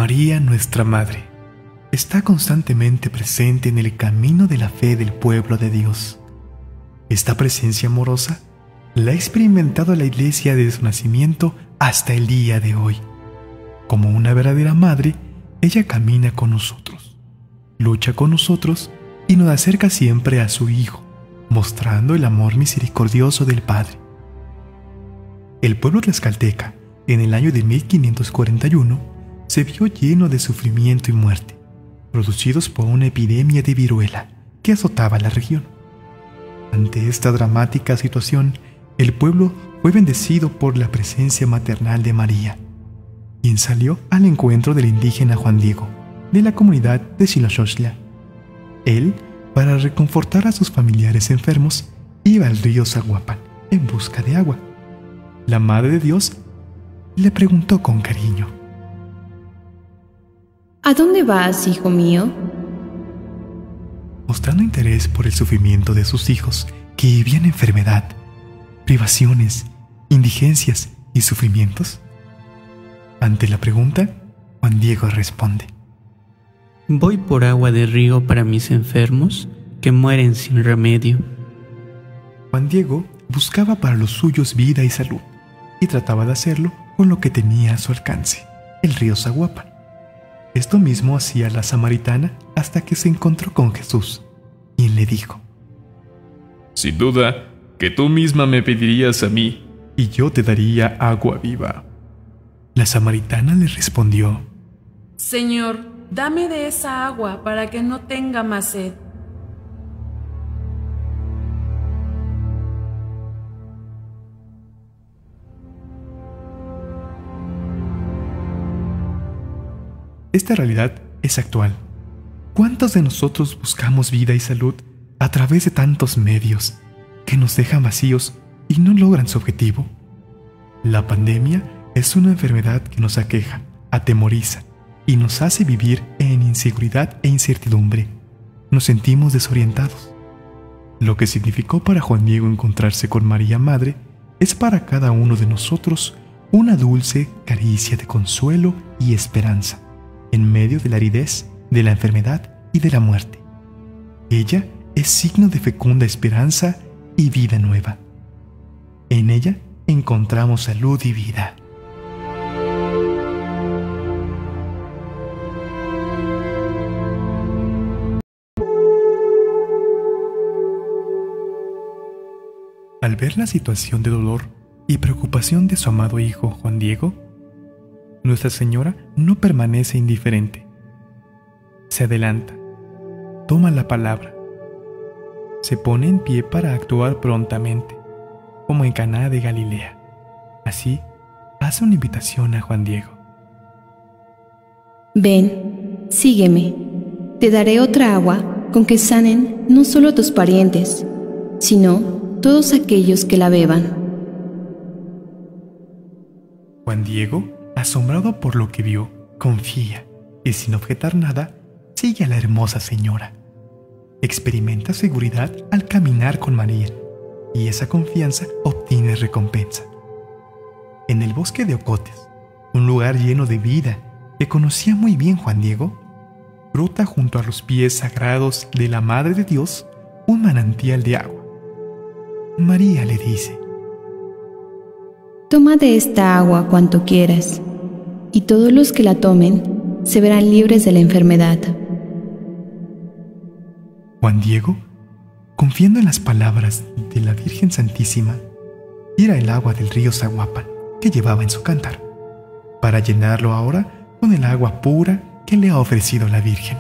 María, nuestra Madre, está constantemente presente en el camino de la fe del pueblo de Dios. Esta presencia amorosa la ha experimentado la Iglesia desde su nacimiento hasta el día de hoy. Como una verdadera madre, ella camina con nosotros, lucha con nosotros y nos acerca siempre a su Hijo, mostrando el amor misericordioso del Padre. El pueblo tlaxcalteca, en el año de 1541, se vio lleno de sufrimiento y muerte, producidos por una epidemia de viruela que azotaba la región. Ante esta dramática situación, el pueblo fue bendecido por la presencia maternal de María, quien salió al encuentro del indígena Juan Diego, de la comunidad de Xiloxochtla. Él, para reconfortar a sus familiares enfermos, iba al río Zaguapan en busca de agua. La Madre de Dios le preguntó con cariño: ¿A dónde vas, hijo mío? Mostrando interés por el sufrimiento de sus hijos que vivían enfermedad, privaciones, indigencias y sufrimientos. Ante la pregunta, Juan Diego responde: Voy por agua de río para mis enfermos que mueren sin remedio. Juan Diego buscaba para los suyos vida y salud, y trataba de hacerlo con lo que tenía a su alcance, el río Zaguapan. Esto mismo hacía la samaritana hasta que se encontró con Jesús, quien le dijo: Sin duda que tú misma me pedirías a mí, y yo te daría agua viva. La samaritana le respondió: Señor, dame de esa agua para que no tenga más sed. Esta realidad es actual. ¿Cuántos de nosotros buscamos vida y salud a través de tantos medios que nos dejan vacíos y no logran su objetivo? La pandemia es una enfermedad que nos aqueja, atemoriza y nos hace vivir en inseguridad e incertidumbre. Nos sentimos desorientados. Lo que significó para Juan Diego encontrarse con María Madre es para cada uno de nosotros una dulce caricia de consuelo y esperanza en medio de la aridez, de la enfermedad y de la muerte. Ella es signo de fecunda esperanza y vida nueva. En ella encontramos salud y vida. Al ver la situación de dolor y preocupación de su amado hijo Juan Diego, Nuestra Señora no permanece indiferente. Se adelanta, toma la palabra, se pone en pie para actuar prontamente, como en Caná de Galilea. Así, hace una invitación a Juan Diego. Ven, sígueme. Te daré otra agua con que sanen no solo tus parientes, sino todos aquellos que la beban. Juan Diego, asombrado por lo que vio, confía y sin objetar nada, sigue a la hermosa señora. Experimenta seguridad al caminar con María y esa confianza obtiene recompensa. En el bosque de Ocotes, un lugar lleno de vida que conocía muy bien Juan Diego, brota junto a los pies sagrados de la Madre de Dios un manantial de agua. María le dice: Toma de esta agua cuanto quieras, y todos los que la tomen se verán libres de la enfermedad. Juan Diego, confiando en las palabras de la Virgen Santísima, tira el agua del río Zaguapan que llevaba en su cántaro, para llenarlo ahora con el agua pura que le ha ofrecido la Virgen.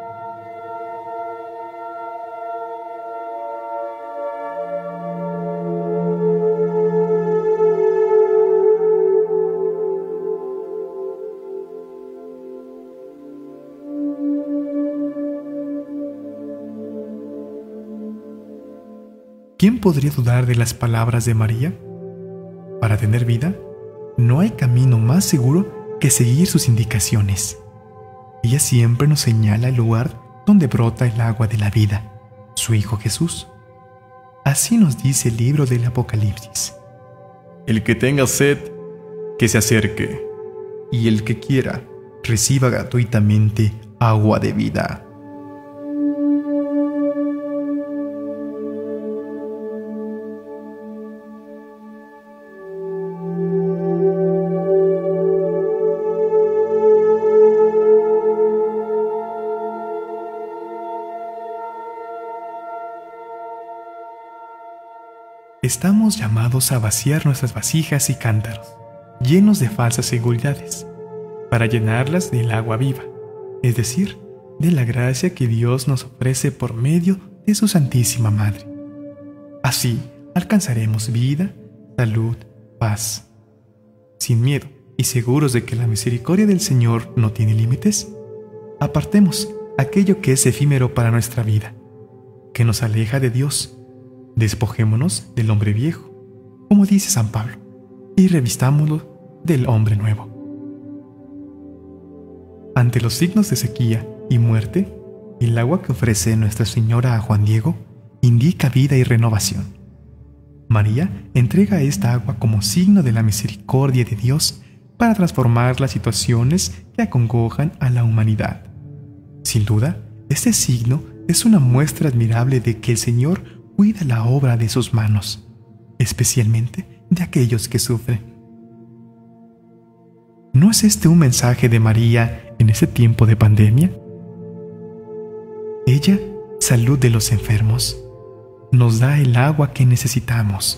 ¿Quién podría dudar de las palabras de María? Para tener vida, no hay camino más seguro que seguir sus indicaciones. Ella siempre nos señala el lugar donde brota el agua de la vida, su Hijo Jesús. Así nos dice el libro del Apocalipsis: el que tenga sed, que se acerque, y el que quiera, reciba gratuitamente agua de vida. Estamos llamados a vaciar nuestras vasijas y cántaros, llenos de falsas seguridades, para llenarlas del agua viva, es decir, de la gracia que Dios nos ofrece por medio de su Santísima Madre. Así alcanzaremos vida, salud, paz. Sin miedo y seguros de que la misericordia del Señor no tiene límites, apartemos aquello que es efímero para nuestra vida, que nos aleja de Dios. Despojémonos del hombre viejo, como dice San Pablo, y revistámoslo del hombre nuevo. Ante los signos de sequía y muerte, el agua que ofrece Nuestra Señora a Juan Diego indica vida y renovación. María entrega esta agua como signo de la misericordia de Dios para transformar las situaciones que acongojan a la humanidad. Sin duda, este signo es una muestra admirable de que el Señor cuida la obra de sus manos, especialmente de aquellos que sufren. ¿No es este un mensaje de María en este tiempo de pandemia? Ella, salud de los enfermos, nos da el agua que necesitamos.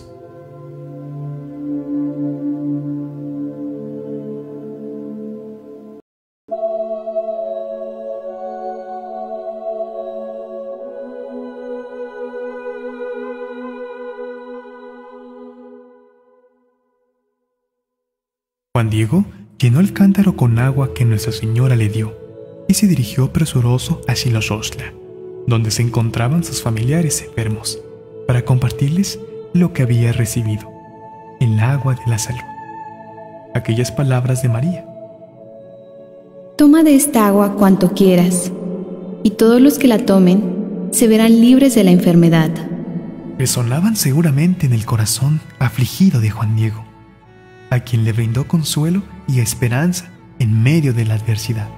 Juan Diego llenó el cántaro con agua que Nuestra Señora le dio y se dirigió presuroso a Xilosostla, donde se encontraban sus familiares enfermos, para compartirles lo que había recibido, el agua de la salud. Aquellas palabras de María: Toma de esta agua cuanto quieras, y todos los que la tomen se verán libres de la enfermedad. resonaban seguramente en el corazón afligido de Juan Diego, a quien le brindó consuelo y esperanza en medio de la adversidad.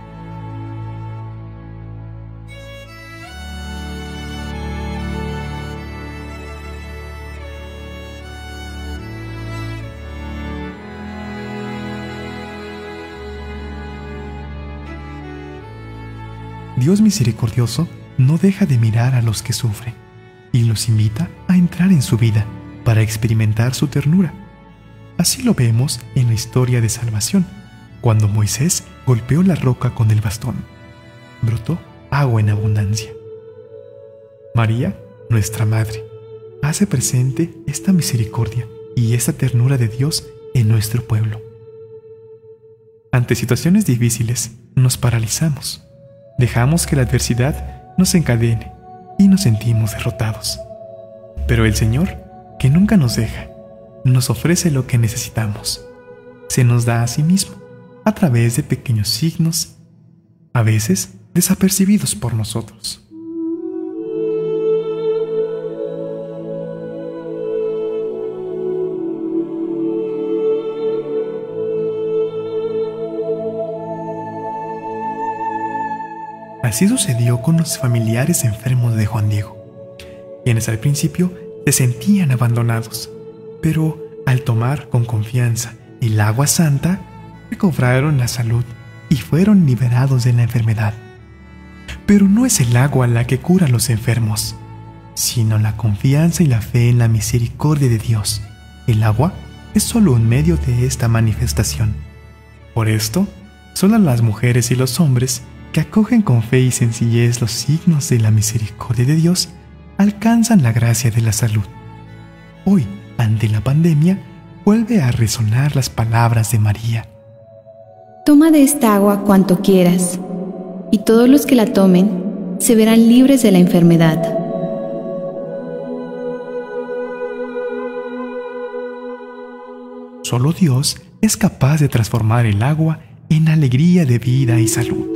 Dios misericordioso no deja de mirar a los que sufren y los invita a entrar en su vida para experimentar su ternura. Así lo vemos en la historia de salvación, cuando Moisés golpeó la roca con el bastón. Brotó agua en abundancia. María, nuestra Madre, hace presente esta misericordia y esta ternura de Dios en nuestro pueblo. Ante situaciones difíciles, nos paralizamos. Dejamos que la adversidad nos encadene y nos sentimos derrotados. Pero el Señor, que nunca nos deja, nos ofrece lo que necesitamos. Se nos da a sí mismo, a través de pequeños signos, a veces desapercibidos por nosotros. Así sucedió con los familiares enfermos de Juan Diego, quienes al principio se sentían abandonados, pero al tomar con confianza el agua santa, recobraron la salud y fueron liberados de la enfermedad. Pero no es el agua la que cura a los enfermos, sino la confianza y la fe en la misericordia de Dios. El agua es solo un medio de esta manifestación. Por esto, solo las mujeres y los hombres que acogen con fe y sencillez los signos de la misericordia de Dios alcanzan la gracia de la salud. Hoy, ante la pandemia, vuelve a resonar las palabras de María. Toma de esta agua cuanto quieras, y todos los que la tomen se verán libres de la enfermedad. Solo Dios es capaz de transformar el agua en alegría de vida y salud.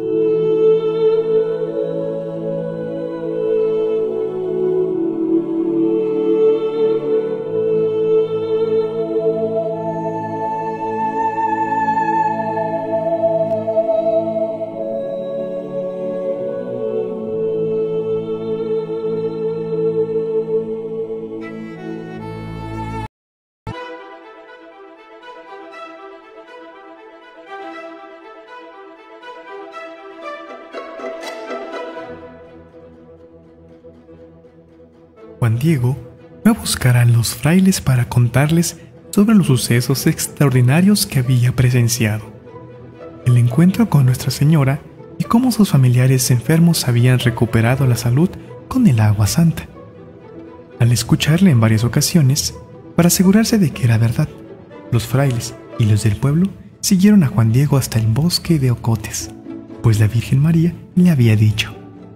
Diego fue a buscar a los frailes para contarles sobre los sucesos extraordinarios que había presenciado. El encuentro con Nuestra Señora y cómo sus familiares enfermos habían recuperado la salud con el agua santa. Al escucharle en varias ocasiones, para asegurarse de que era verdad, los frailes y los del pueblo siguieron a Juan Diego hasta el bosque de Ocotes, pues la Virgen María le había dicho: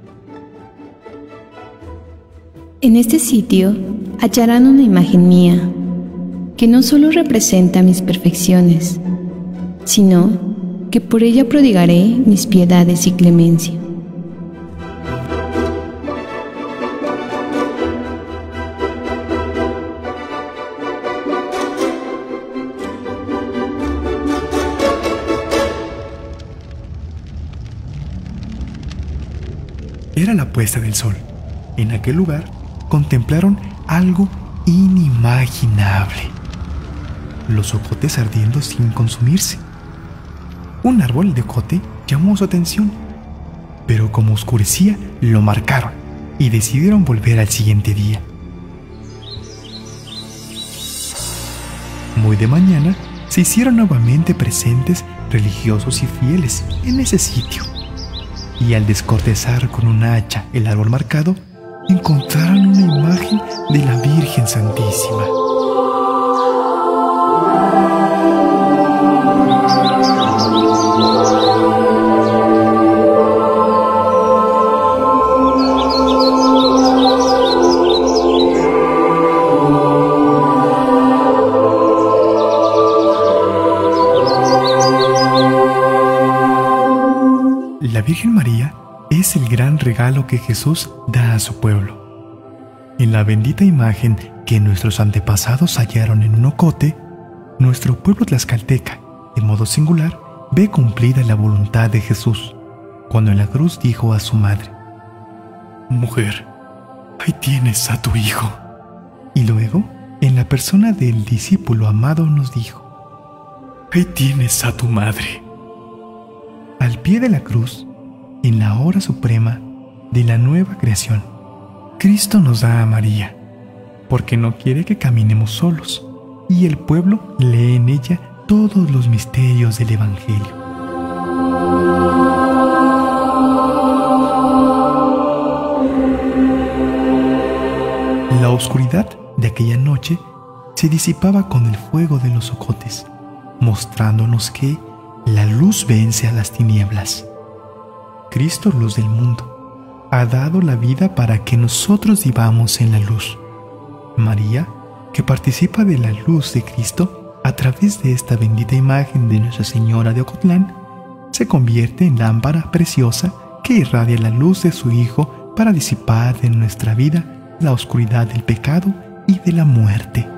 en este sitio hallarán una imagen mía, que no solo representa mis perfecciones, sino que por ella prodigaré mis piedades y clemencia. Era la puesta del sol. En aquel lugar contemplaron algo inimaginable: los ocotes ardiendo sin consumirse. Un árbol de ocote llamó su atención, pero como oscurecía, lo marcaron y decidieron volver al siguiente día. Muy de mañana se hicieron nuevamente presentes religiosos y fieles en ese sitio, y al descortezar con un hacha el árbol marcado, encontraron una imagen de la Virgen Santísima. La Virgen María es el gran regalo que Jesús da a su pueblo. En la bendita imagen que nuestros antepasados hallaron en un ocote, nuestro pueblo tlaxcalteca, de modo singular, ve cumplida la voluntad de Jesús, cuando en la cruz dijo a su madre: «Mujer, ahí tienes a tu hijo». Y luego, en la persona del discípulo amado, nos dijo: «Ahí tienes a tu madre». Al pie de la cruz, en la hora suprema de la nueva creación, Cristo nos da a María, porque no quiere que caminemos solos, y el pueblo lee en ella todos los misterios del Evangelio. La oscuridad de aquella noche se disipaba con el fuego de los ocotes, mostrándonos que la luz vence a las tinieblas. Cristo, luz del mundo, ha dado la vida para que nosotros vivamos en la luz. María, que participa de la luz de Cristo a través de esta bendita imagen de Nuestra Señora de Ocotlán, se convierte en lámpara preciosa que irradia la luz de su Hijo para disipar de nuestra vida la oscuridad del pecado y de la muerte.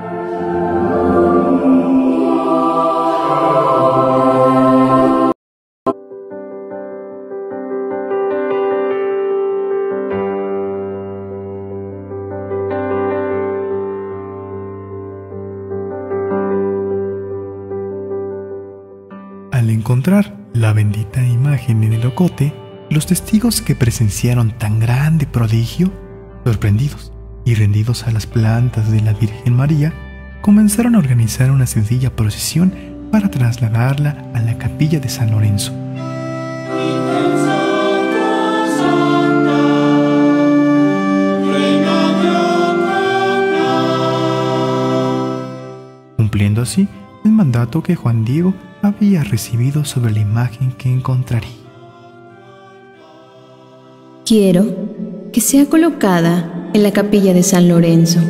Al encontrar la bendita imagen en el ocote, los testigos que presenciaron tan grande prodigio, sorprendidos y rendidos a las plantas de la Virgen María, comenzaron a organizar una sencilla procesión para trasladarla a la capilla de San Lorenzo. Cumpliendo así el mandato que Juan Diego había recibido sobre la imagen que encontraría. Quiero que sea colocada en la capilla de San Lorenzo.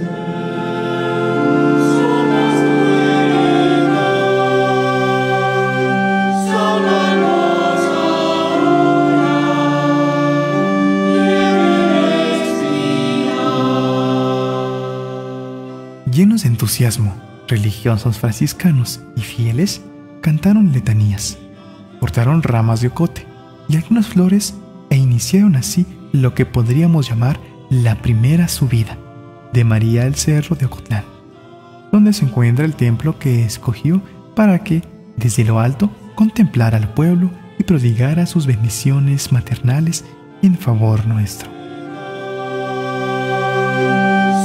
Llenos de entusiasmo, religiosos franciscanos y fieles cantaron letanías, cortaron ramas de ocote y algunas flores e iniciaron así lo que podríamos llamar la primera subida de María al cerro de Ocotlán, donde se encuentra el templo que escogió para que, desde lo alto, contemplara al pueblo y prodigara sus bendiciones maternales en favor nuestro.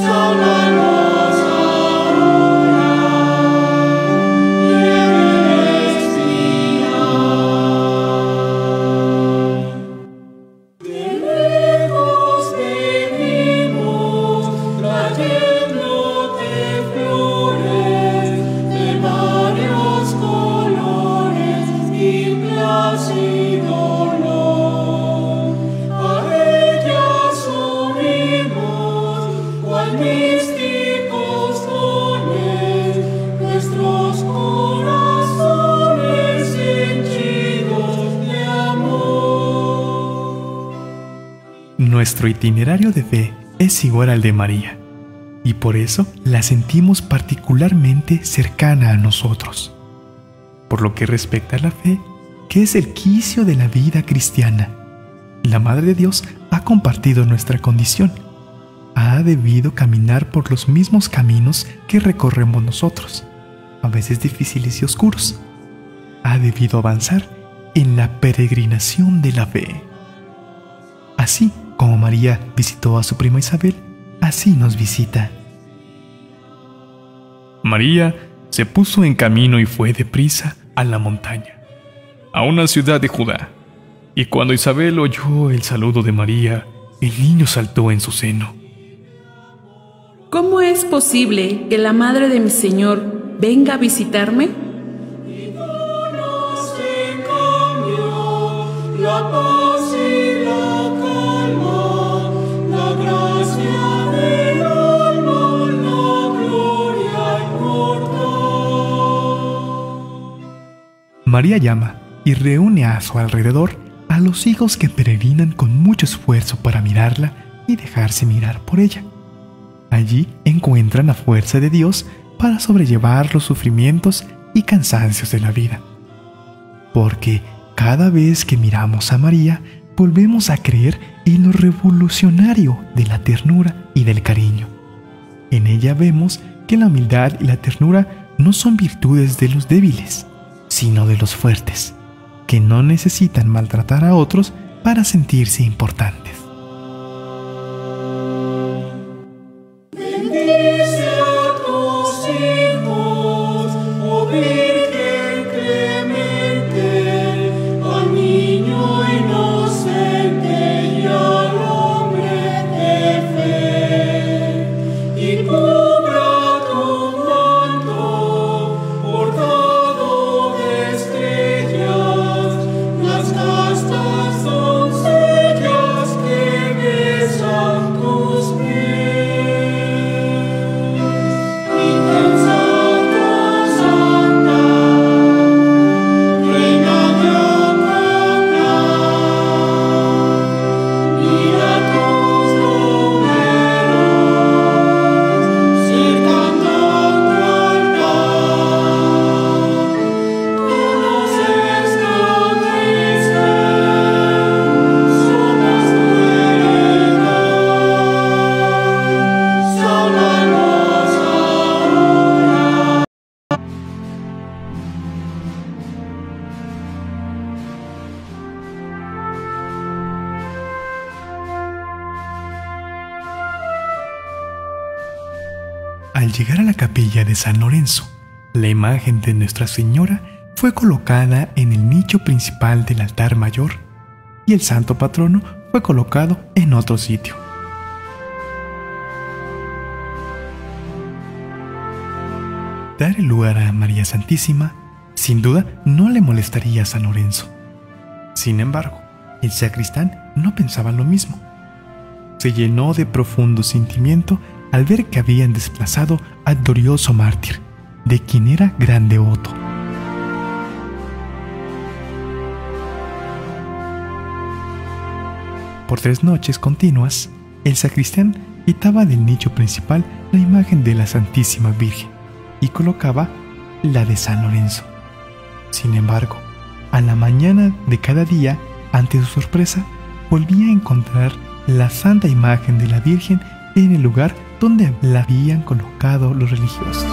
nuestro itinerario de fe es igual al de María, y por eso la sentimos particularmente cercana a nosotros. Por lo que respecta a la fe, que es el quicio de la vida cristiana, la Madre de Dios ha compartido nuestra condición. Ha debido caminar por los mismos caminos que recorremos nosotros, a veces difíciles y oscuros. Ha debido avanzar en la peregrinación de la fe. Así como María visitó a su prima Isabel, así nos visita. María se puso en camino y fue deprisa a la montaña, a una ciudad de Judá. Y cuando Isabel oyó el saludo de María, el niño saltó en su seno. ¿Cómo es posible que la madre de mi Señor venga a visitarme? La paz y la calma, la gracia del alma, la gloria inmortal. María llama y reúne a su alrededor a los hijos que peregrinan con mucho esfuerzo para mirarla y dejarse mirar por ella. Allí encuentran la fuerza de Dios para sobrellevar los sufrimientos y cansancios de la vida. Porque cada vez que miramos a María, volvemos a creer en lo revolucionario de la ternura y del cariño. En ella vemos que la humildad y la ternura no son virtudes de los débiles, sino de los fuertes, que no necesitan maltratar a otros para sentirse importantes. Bendice a tus hijos, oh Virgen clemente, al niño inocente y al hombre de fe, y cubra tu manto bordado de estrellas, las castas doncellas que besan tus pies. Al llegar a la capilla de San Lorenzo, la imagen de Nuestra Señora fue colocada en el nicho principal del altar mayor y el santo patrono fue colocado en otro sitio. Dar el lugar a María Santísima, sin duda, no le molestaría a San Lorenzo. Sin embargo, el sacristán no pensaba lo mismo. Se llenó de profundo sentimiento al ver que habían desplazado al glorioso mártir, de quien era gran devoto. Por 3 noches continuas, el sacristán quitaba del nicho principal la imagen de la Santísima Virgen y colocaba la de San Lorenzo. Sin embargo, a la mañana de cada día, ante su sorpresa, volvía a encontrar la santa imagen de la Virgen en el lugar donde la habían colocado los religiosos.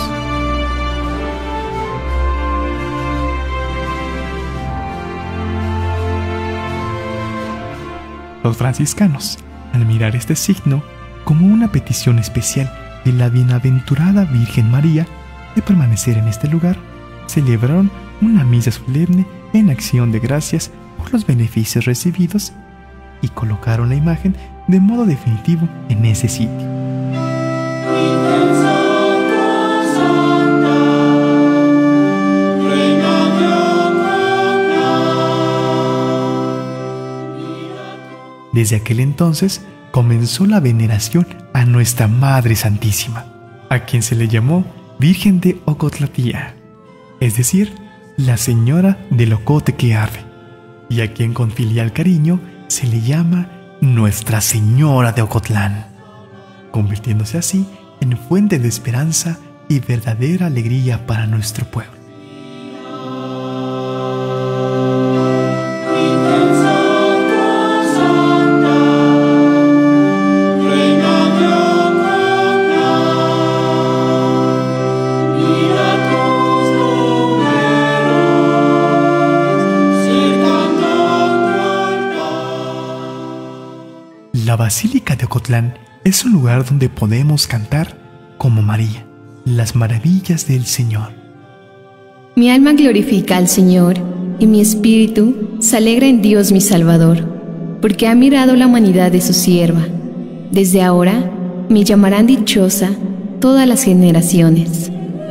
Los franciscanos, al mirar este signo como una petición especial de la bienaventurada Virgen María de permanecer en este lugar, celebraron una misa solemne en acción de gracias por los beneficios recibidos y colocaron la imagen de modo definitivo en ese sitio. Desde aquel entonces comenzó la veneración a Nuestra Madre Santísima, a quien se le llamó Virgen de Ocotlatía, es decir, la Señora del Ocote que arde, y a quien con filial cariño se le llama Nuestra Señora de Ocotlán, convirtiéndose así en fuente de esperanza y verdadera alegría para nuestro pueblo. La Basílica de Ocotlán es un lugar donde podemos cantar, como María, las maravillas del Señor. Mi alma glorifica al Señor, y mi espíritu se alegra en Dios mi Salvador, porque ha mirado la humanidad de su sierva. Desde ahora me llamarán dichosa todas las generaciones.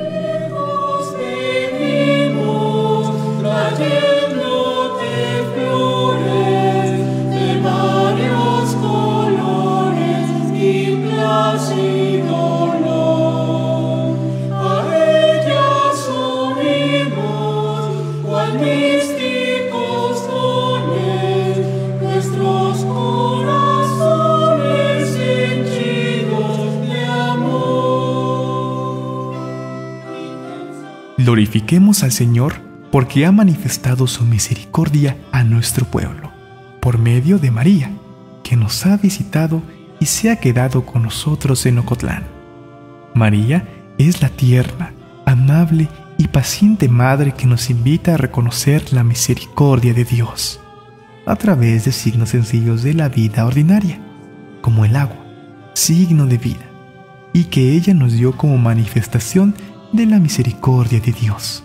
Glorifiquemos al Señor porque ha manifestado su misericordia a nuestro pueblo, por medio de María, que nos ha visitado y se ha quedado con nosotros en Ocotlán. María es la tierna, amable y paciente Madre que nos invita a reconocer la misericordia de Dios, a través de signos sencillos de la vida ordinaria, como el agua, signo de vida, y que ella nos dio como manifestación de la misericordia de Dios.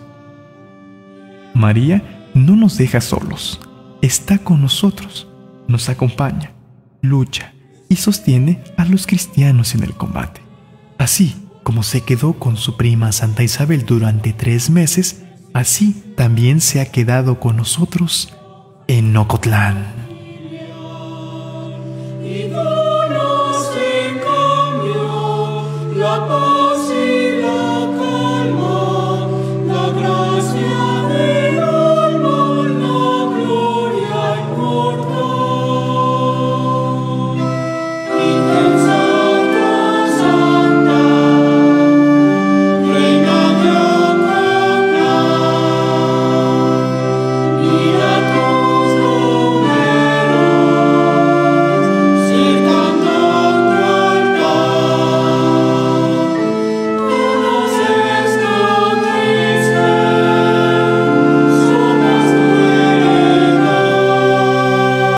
María no nos deja solos, está con nosotros, nos acompaña, lucha y sostiene a los cristianos en el combate. Así como se quedó con su prima Santa Isabel durante 3 meses, así también se ha quedado con nosotros en Ocotlán.